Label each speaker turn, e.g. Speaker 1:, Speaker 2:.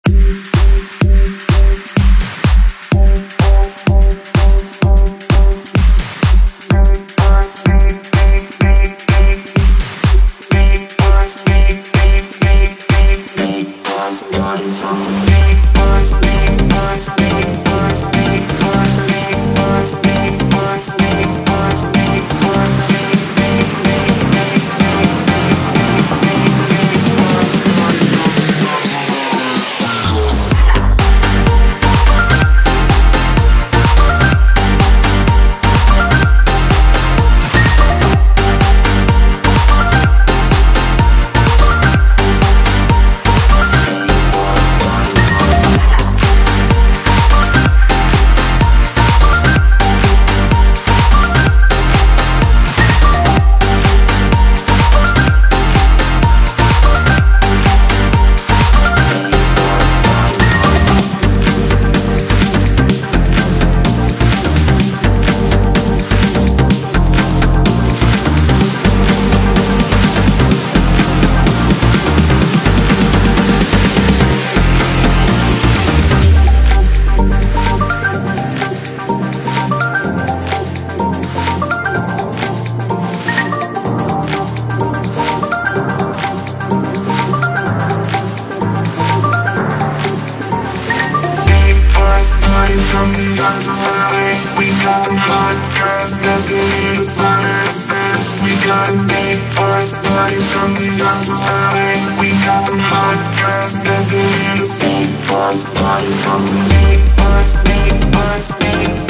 Speaker 1: From the underline, we got them hot girls dancing in the sun and the sands. We got them big boys partying from the underline. We got them hot girls dancing in the sea. Boys partying from the big boys, big boys, big boys.